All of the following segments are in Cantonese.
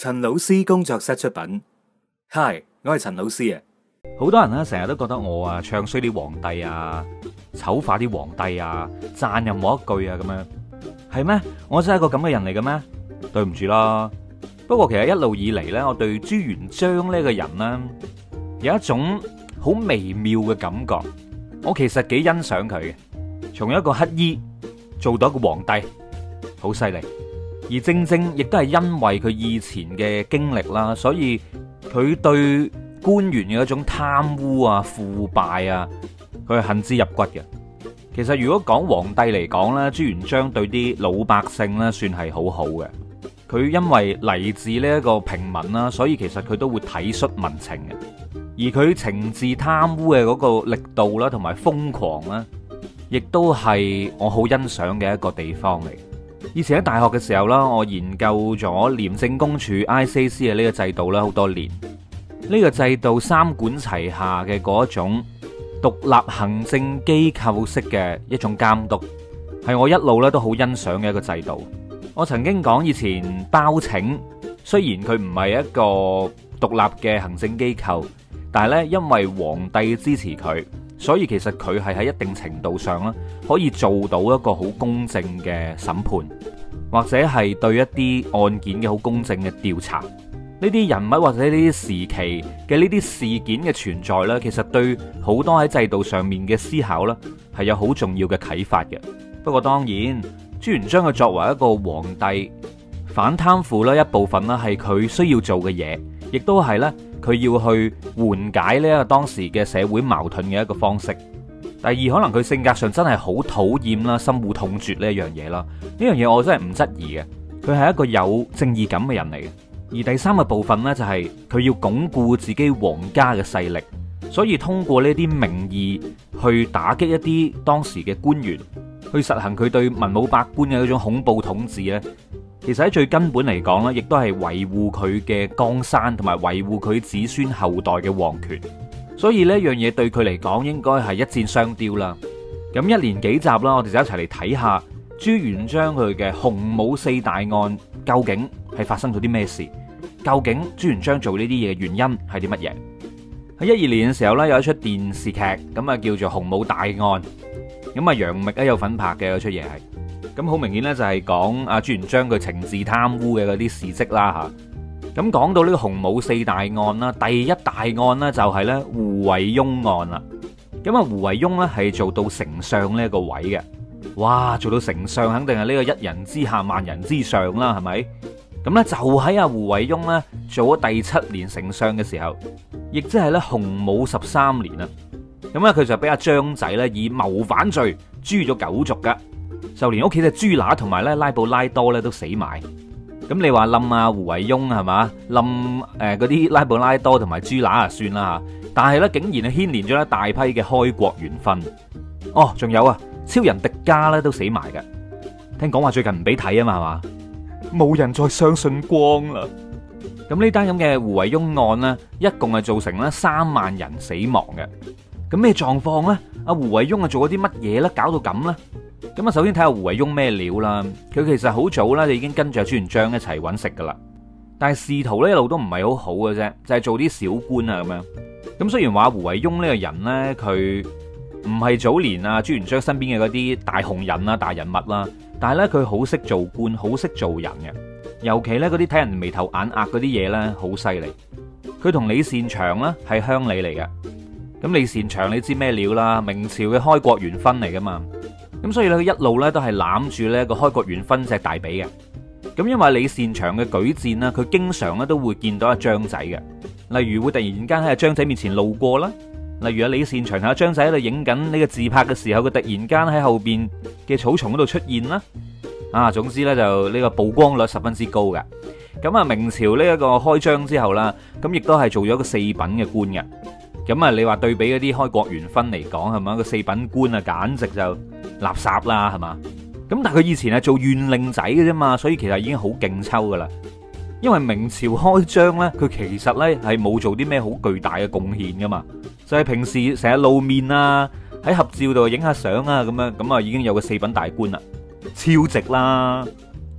陳老師工作室出品。Hi， 我係陳老師啊。 好多人咧成日都覺得我啊唱衰啲皇帝啊，醜化啲皇帝啊，讚任何一句啊咁樣，係咩？我真係一個咁嘅人嚟嘅咩？對唔住啦。不過其實一路以嚟呢，我對朱元璋呢個人呢，有一種好微妙嘅感覺。我其實幾欣賞佢嘅，從一個乞衣做到一個皇帝，好犀利。而正正亦都係因為佢以前嘅經歷啦，所以佢對官員嘅一種貪污啊、腐敗啊，佢係恨之入骨嘅。其實如果講皇帝嚟講咧，朱元璋對啲老百姓咧算係好好嘅。佢因為嚟自呢一個平民啦，所以其實佢都會體恤民情嘅。而佢懲治貪污嘅嗰個力度啦，同埋瘋狂啦，亦都係我好欣賞嘅一個地方嚟。以前喺大學嘅時候啦，我研究咗廉政公署 ICAC 嘅呢個制度啦，好多年。呢個制度三管齊下嘅嗰一種獨立行政機構式嘅一種監督，係我一路咧都好欣賞嘅一個制度。我曾經講以前包拯，雖然佢唔係一個獨立嘅行政機構，但係咧因為皇帝支持佢，所以其實佢係喺一定程度上咧可以做到一個好公正嘅審判，或者係對一啲案件嘅好公正嘅調查。呢啲人物或者呢啲時期嘅呢啲事件嘅存在呢，其實對好多喺制度上面嘅思考呢，係有好重要嘅啟發嘅。不過當然，朱元璋佢作為一個皇帝，反貪腐呢一部分呢係佢需要做嘅嘢，亦都係呢佢要去緩解呢個當時嘅社會矛盾嘅一個方式。第二，可能佢性格上真係好討厭啦，深惡痛絕呢一樣嘢啦。呢樣嘢我真係唔質疑嘅，佢係一個有正義感嘅人嚟嘅。而第三個部分呢，就係佢要鞏固自己皇家嘅勢力，所以通過呢啲名義去打擊一啲當時嘅官員，去實行佢對文武百官嘅一種恐怖統治呢。其實喺最根本嚟講呢，亦都係維護佢嘅江山同埋維護佢子孫後代嘅皇權。所以呢樣嘢對佢嚟講應該係一箭雙雕啦。咁一連幾集啦，我哋就一齊嚟睇下朱元璋佢嘅洪武四大案究竟係發生咗啲咩事。究竟朱元璋做呢啲嘢嘅原因係啲乜嘢？喺12年嘅時候呢，有一出電視劇咁啊，叫做《洪武大案》。咁啊，楊冪有份拍嘅嗰出嘢係。咁好明顯呢，就係講阿朱元璋佢懲治貪污嘅嗰啲事蹟啦吓。咁講到呢個洪武四大案啦，第一大案呢，就係呢胡惟庸案啦。咁啊，胡惟庸呢係做到丞相呢一個位嘅。哇，做到丞相肯定係呢個一人之下萬人之上啦，係咪？咁咧就喺阿胡惟庸咧做咗第7年丞相嘅時候，亦即係咧洪武13年啦。咁咧佢就俾阿張仔咧以謀反罪誅咗9族噶，就連屋企隻豬乸同埋咧拉布拉多咧都死埋。咁你話冧阿胡惟庸係嘛？冧嗰啲拉布拉多同埋豬乸啊算啦吓，但係咧竟然係牽連咗一大批嘅開國元勳。哦，仲有啊，超人迪迦咧都死埋嘅。聽講話最近唔俾睇啊嘛，係嘛？冇人再相信光啦。咁呢單咁嘅胡惟庸案呢，一共係造成咧3萬人死亡嘅。咁咩狀況呢？阿胡惟庸做咗啲乜嘢呢？搞到咁呢？咁啊，首先睇下胡惟庸咩料啦。佢其實好早啦，就已經跟住朱元璋一齊揾食噶啦。但係仕途呢一路都唔係好好嘅啫，就係做啲小官啊咁樣。咁雖然話胡惟庸呢個人呢，佢唔係早年啊朱元璋身邊嘅嗰啲大紅人啊大人物啦。但係咧，佢好識做官，好識做人嘅。尤其咧，嗰啲睇人眉頭眼額嗰啲嘢咧，好犀利。佢同李善長咧係鄉里嚟嘅。咁李善長你知咩料啦？明朝嘅開國元勳嚟噶嘛。咁所以咧，佢一路咧都係攬住呢個開國元勳隻大髀嘅。咁因為李善長嘅舉薦啦，佢經常咧都會見到阿張仔嘅。例如會突然間喺阿張仔面前路過啦。例如阿李善長同阿張仔喺度影緊呢個自拍嘅時候，佢突然間喺後邊嘅草叢嗰度出現啦。總之呢，就呢個曝光率十分之高嘅。咁啊，明朝呢一個開張之後啦，咁亦都係做咗個4品嘅官嘅。咁啊，你話對比嗰啲開國元勳嚟講係咪？個4品官啊，簡直就垃圾啦，係嘛？咁但係佢以前係做縣令仔嘅啫嘛，所以其實已經好勁抽噶啦。因為明朝開張呢，佢其實呢係冇做啲咩好巨大嘅貢獻噶嘛，就係平時成日露面啊，喺合照度影下相啊咁樣，咁啊已經有個4品大官啦，超值啦。咁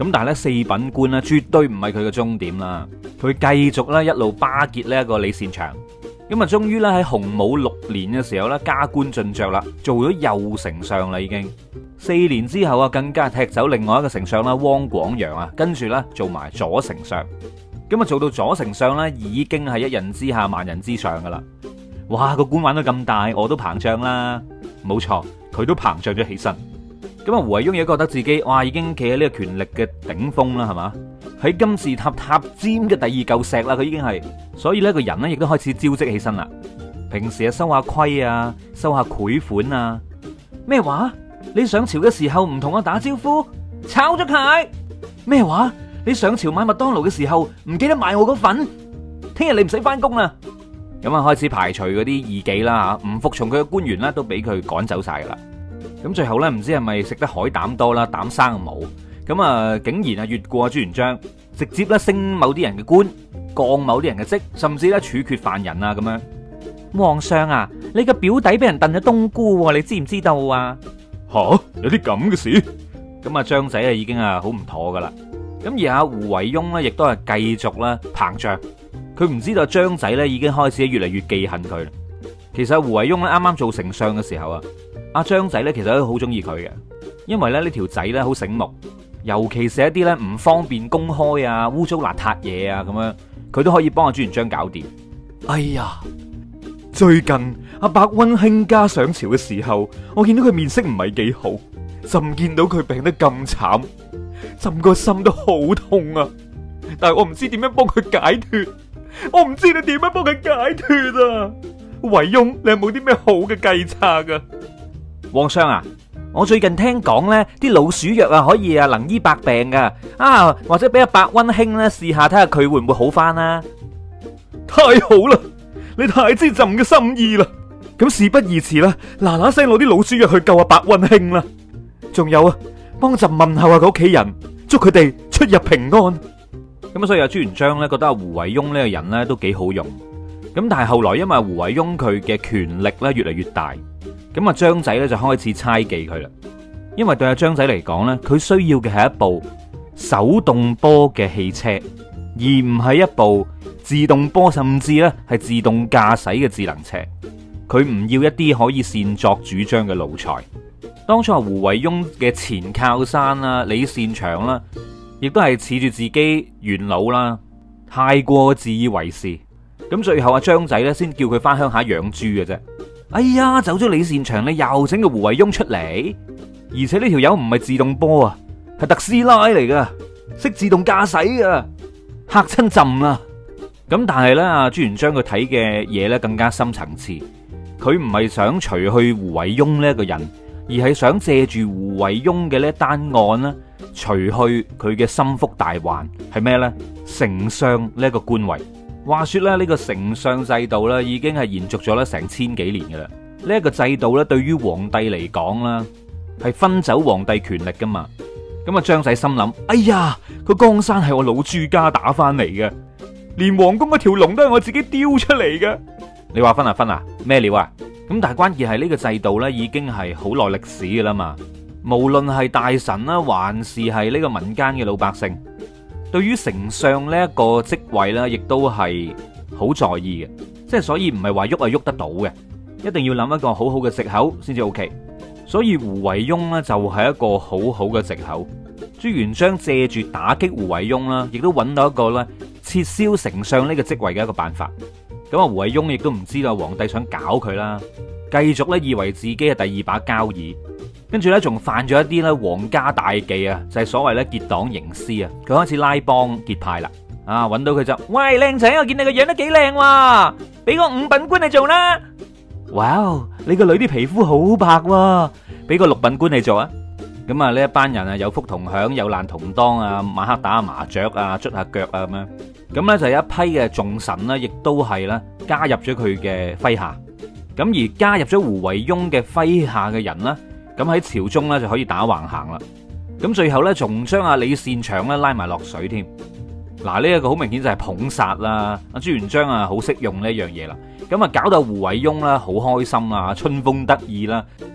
咁但係咧四品官咧絕對唔係佢嘅終點啦，佢繼續咧一路巴結呢一個李善長。咁啊，終於咧喺洪武6年嘅時候咧加官進爵啦，做咗右丞相啦已經。4年之後啊，更加踢走另外一個丞相啦，汪廣洋啊，跟住咧做埋左丞相。咁啊，做到左丞相咧，已經係一人之下萬人之上噶啦。哇，個官玩到咁大，我都膨脹啦。冇錯，佢都膨脹咗起身。咁啊，胡惟庸亦覺得自己哇，已經企喺呢個權力嘅頂峰啦，係嘛？喺金字塔塔尖嘅第二嚿石啦，佢已經係。所以呢個人呢，亦都開始招積起身啦。平時啊，收下規啊，收下賄款啊。咩話？你上朝嘅時候唔同我打招呼，炒咗佢。咩話？你上朝買麥當勞嘅時候唔記得買我嗰份，聽日你唔使翻工啦。咁啊，開始排除嗰啲異己啦吓，唔服從佢嘅官員咧，都俾佢趕走晒噶啦。咁最後咧，唔知係咪食得海膽多啦，膽生毛，咁啊，竟然啊越過朱元璋，直接咧升某啲人嘅官，降某啲人嘅職，甚至咧處決犯人啊咁樣。皇上啊，你個表弟俾人燉咗冬菇，你知唔知道啊？吓，有啲咁嘅事？咁啊，張仔啊已經啊好唔妥噶啦。咁而阿胡惟庸咧，亦都係繼續啦膨脹。佢唔知道張仔咧已經開始越嚟越記恨佢啦。其實胡惟庸咧啱啱做丞相嘅時候啊，阿張仔咧其實都好中意佢嘅，因為咧呢條仔咧好醒目，尤其是一啲咧唔方便公開啊、污糟邋遢嘢啊咁樣，佢都可以幫阿朱元璋搞掂。哎呀，最近阿伯溫卿家上朝嘅時候，我見到佢面色唔係幾好，朕見到佢病得咁慘，朕個心都好痛啊！但係我唔知點樣幫佢解脫，我唔知你點樣幫佢解脫啊！惟庸，你有冇啲咩好嘅計策啊？皇上啊，我最近聽講咧，啲老鼠藥啊可以啊能醫百病噶，啊或者俾阿伯溫卿咧試下睇下佢會唔會好翻啊？太好啦，你太知朕嘅心意啦！咁事不宜遲啦，嗱嗱聲攞啲老鼠藥去救阿伯溫卿啦！仲有啊，幫朕問候下佢屋企人，祝佢哋出入平安。咁所以阿朱元璋咧覺得阿胡惟庸呢個人咧都幾好用。咁但係後來因為胡惟庸佢嘅權力咧越嚟越大，咁啊張仔咧就開始猜忌佢啦。因為對阿張仔嚟講咧，佢需要嘅係一部手動波嘅汽車，而唔係一部自動波甚至咧係自動駕駛嘅智能車。佢唔要一啲可以擅作主張嘅奴才。當初阿胡惟庸嘅前靠山啦，李善長啦，亦都係恃住自己元老啦，太過自以為是。咁最後阿張仔咧先叫佢翻鄉下養豬嘅啫。哎呀，走咗李善長，你又整個胡惟庸出嚟，而且呢條友唔係自動波啊，係特斯拉嚟噶，識自動駕駛啊，嚇親朕啦。咁但係咧，阿朱元璋佢睇嘅嘢咧更加深層次，佢唔係想除去胡惟庸呢一個人，而係想借住胡惟庸嘅呢一單案啦，除去佢嘅心腹大患係咩咧？丞相呢一個官位。話說咧，呢個丞相制度咧已經係延續咗咧成千幾年噶啦。呢一個制度咧，對於皇帝嚟講啦，係分走皇帝權力噶嘛。咁啊，張仔心諗：哎呀，個江山係我老朱家打翻嚟嘅，連皇宮嗰條龍都係我自己雕出嚟嘅。你話分啊分啊，咩料啊？咁但係關鍵係呢個制度咧，已經係好耐歷史噶啦嘛。無論係大臣啦，還是係呢個民間嘅老百姓，對於丞相呢一個職位咧，亦都係好在意嘅，即係所以唔係話喐就喐得到嘅，一定要諗一個好好嘅藉口先至 OK。所以胡惟庸呢，就係一個好好嘅藉口。朱元璋借住打擊胡惟庸啦，亦都揾到一個咧撤銷丞相呢個職位嘅一個辦法。咁啊，胡惟庸亦都唔知道皇帝想搞佢啦，繼續咧以為自己係第二把交椅。跟住咧，仲犯咗一啲咧皇家大忌啊，就係所謂咧結黨營私啊。佢開始拉幫結派啦，啊，揾到佢就，喂，靚仔，我見你個樣都幾靚喎，俾個5品官你做啦。哇，你個女啲皮膚好白喎，俾個6品官你做啊。咁啊，呢一班人啊，有福同享，有難同當啊，晚黑打下麻雀啊，捽下腳啊咁樣。咁咧就有一批嘅重臣呢，亦都係咧加入咗佢嘅麾下。咁而加入咗胡惟庸嘅麾下嘅人呢，咁喺朝中咧就可以打橫行啦。咁最後咧仲將阿李善長咧拉埋落水添。嗱，呢一個好明顯就係捧殺啦。阿朱元璋啊好識用呢一樣嘢啦。咁啊搞到胡惟庸啦好開心啊，春風得意啦，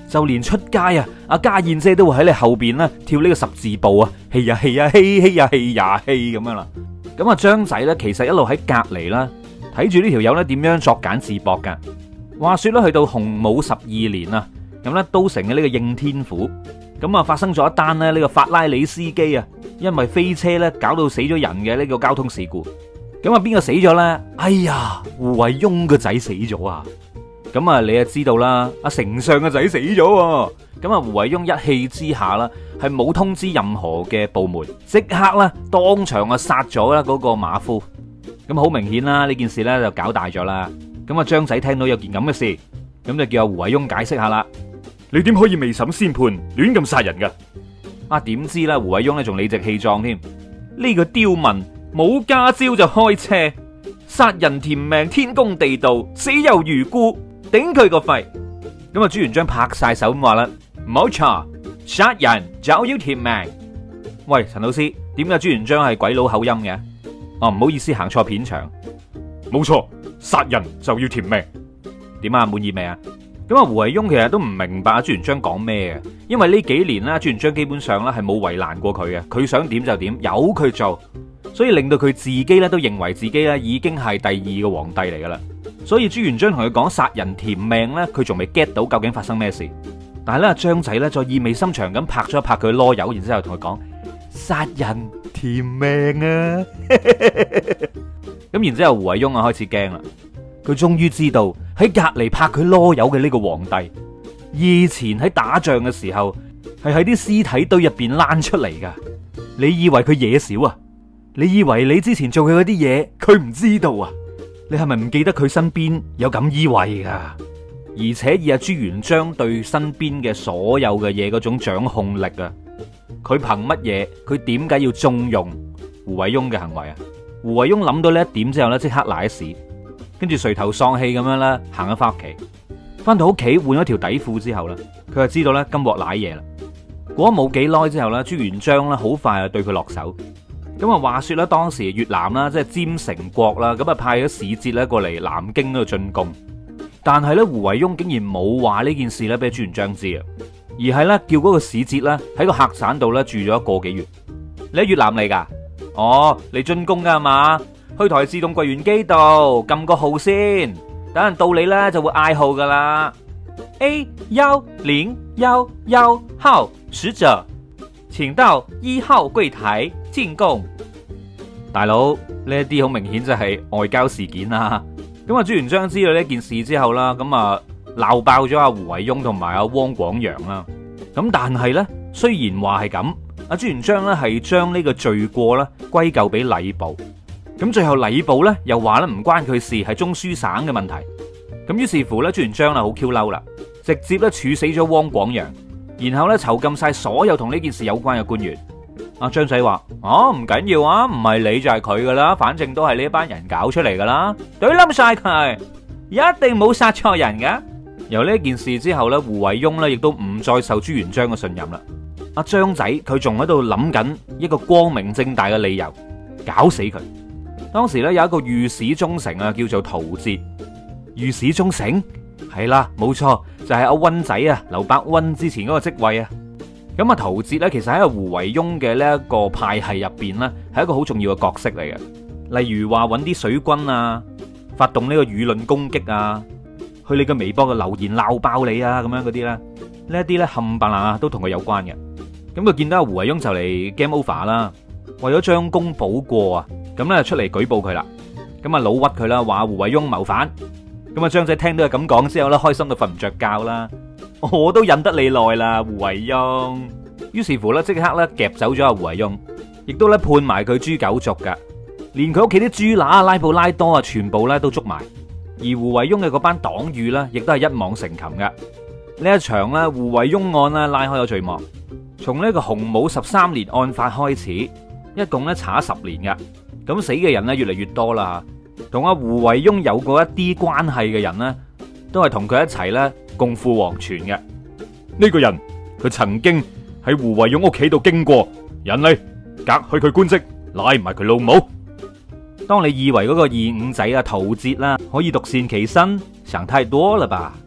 就連出街啊，阿家燕姐都會喺你後邊咧跳呢個十字步啊，嘿呀嘿呀嘿嘿呀嘿呀嘿咁樣啦。咁啊張仔咧其實一路喺隔籬啦，睇住呢條友咧點樣作繭自縛噶。話說咧去到洪武12年啊，咁咧都城嘅呢個應天府，咁啊發生咗一單咧呢個法拉利司機啊，因為飛車咧搞到死咗人嘅呢個交通事故。咁啊邊個死咗咧？哎呀，胡惟庸個仔死咗啊！咁啊，你就知道啦，阿丞相嘅仔死咗，咁啊，胡惟庸一氣之下啦，係冇通知任何嘅部門，即刻啦，當場啊殺咗啦嗰個馬夫。咁好明顯啦，呢件事咧就搞大咗啦。咁啊，張仔聽到有件咁嘅事，咁就叫阿胡惟庸解釋下啦。 你點可以未審先判，亂咁殺人噶？ 啊，點知咧，胡惟庸咧仲理直氣壯添。呢個刁民冇駕照就開車，殺人填命，天公地道，死有餘辜。頂佢個肺！咁啊朱元璋拍晒手咁話啦，冇錯，殺人就要填命。喂，陳老師，點解朱元璋係鬼佬口音嘅？哦，唔好意思，行錯片場。 冇錯，殺人就要填命。 點啊，滿意未啊？咁啊胡惟庸其實都唔明白朱元璋講咩嘅，因為呢幾年啦，朱元璋基本上咧係冇為難過佢嘅，佢想點就點，由佢做，所以令到佢自己咧都認為自己咧已經係第二個皇帝嚟噶啦。所以朱元璋同佢講殺人填命咧，佢仲未 get 到究竟發生咩事。但係咧張仔咧再意味深長咁拍咗一拍佢囉柚，然之後同佢講殺人填命啊！咁然之後胡惟庸啊開始驚啦，佢終於知道喺隔籬拍佢囉柚嘅呢個皇帝，以前喺打仗嘅時候係喺啲屍體堆入邊躝出嚟噶。你以為佢嘢少啊？你以為你之前做嘅嗰啲嘢佢唔知道啊？你係咪唔記得佢身邊有錦衣衛噶？而且以阿朱元璋對身邊嘅所有嘅嘢嗰種掌控力啊，佢憑乜嘢？佢點解要縱容胡惟庸嘅行為啊？胡惟庸諗到呢一點之後咧，即刻瀨屎，跟住垂頭喪氣咁樣咧，行咗翻屋企。翻到屋企換咗條底褲之後咧，佢就知道咧今鑊瀨嘢啦。過咗冇幾耐之後咧，朱元璋咧好快就對佢落手。咁啊，話說咧，當時越南啦，即係占城國啦，咁啊派咗使節咧過嚟南京嗰度進貢，但係咧胡惟庸竟然冇話呢件事咧俾朱元璋知啊，而係咧叫嗰個使節咧喺個客棧度咧住咗一個幾月。你喺越南嚟噶？哦，嚟進貢噶係嘛？去台自動櫃員機度撳個號先，等人到你咧就會嗌號噶啦。A1011號使者，請到1號櫃台進貢。大佬，呢一啲好明顯就係外交事件啦。咁啊朱元璋知道呢件事之後啦，咁啊鬧爆咗阿胡惟庸同埋阿汪廣洋啦。咁但係咧，雖然話係咁，阿朱元璋咧係將呢個罪過咧歸咎俾禮部。咁最後禮部咧又話咧唔關佢事，係中書省嘅問題。咁於是乎咧，朱元璋啊好 Q 嬲啦，直接咧處死咗汪廣洋，然後咧囚禁晒所有同呢件事有關嘅官員。阿張仔話：哦，唔緊要啊，唔係你就係佢噶啦，反正都係呢一班人搞出嚟噶啦，懟冧晒佢，一定冇殺錯人噶。由呢件事之後咧，胡惟庸咧亦都唔再受朱元璋嘅信任啦。阿張仔佢仲喺度諗緊一個光明正大嘅理由搞死佢。當時咧有一個御史中丞啊，叫做陶節。御史中丞係啦，冇錯，就係阿溫仔啊，劉伯溫之前嗰個職位啊。咁啊，陶節咧，其實喺阿胡惟庸嘅呢一個派系入邊咧，係一個好重要嘅角色嚟嘅。例如話揾啲水軍啊，發動呢個輿論攻擊啊，去你嘅微博嘅留言鬧爆你啊，咁樣嗰啲咧，呢一啲咧冚唪唥啊都同佢有關嘅。咁佢見到阿胡惟庸就嚟 game over 啦，為咗將功補過啊，咁咧出嚟舉報佢啦。咁啊老屈佢啦，話胡惟庸謀反。咁啊張仔聽到佢咁講之後咧，開心到瞓唔着覺啦。我都忍得你耐啦，胡惟庸。於是乎咧，即刻咧夾走咗阿胡惟庸，亦都咧判埋佢誅九族噶，連佢屋企啲豬乸、拉布拉多啊，全部咧都捉埋。而胡惟庸嘅嗰班黨羽咧，亦都係一網成擒噶。呢一場咧胡惟庸案咧拉開咗序幕。從呢個洪武13年案發開始，一共咧查10年噶。咁死嘅人咧越嚟越多啦。同阿胡惟庸有過一啲關係嘅人咧，都係同佢一齊咧共赴黃泉嘅。 呢個人佢曾經喺胡惟庸屋企度經過，人嚟革去佢官職，拉埋佢老母。 當你以為嗰個二五仔啊陶節啦可以獨善其身，想太多啦吧？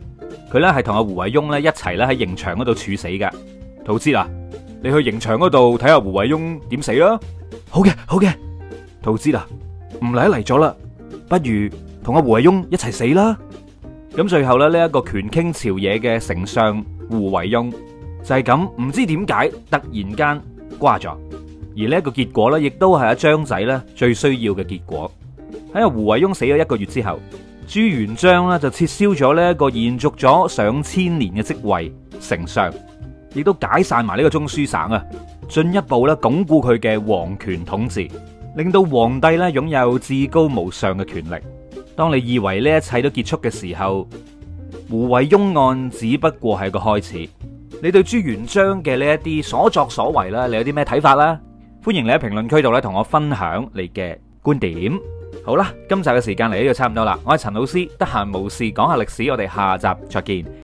佢咧係同阿胡惟庸咧一齊咧喺刑場嗰度處死嘅。陶喆啊，你去刑場嗰度睇下胡惟庸點死啦。好嘅，好嘅。陶喆啊，唔嚟都嚟咗啦，不如同阿胡惟庸一齊死啦。咁最後咧呢一個權傾朝野嘅丞相胡惟庸就係咁唔知點解突然間瓜咗，而呢一個結果咧亦都係阿張仔咧最需要嘅結果。喺阿胡惟庸死咗1個月之後，朱元璋咧就撤銷咗呢一個延續咗上千年嘅職位丞相，亦都解散埋呢個中書省啊，進一步咧鞏固佢嘅皇權統治，令到皇帝咧擁有至高無上嘅權力。當你以為呢一切都結束嘅時候，胡惟庸案只不過係個開始。你對朱元璋嘅呢一啲所作所為啦，你有啲咩睇法啦？歡迎你喺評論區度咧同我分享你嘅觀點。好啦，今集嘅時間嚟呢度差唔多啦，我係陳老師，得閒無事講下歷史，我哋下集再見。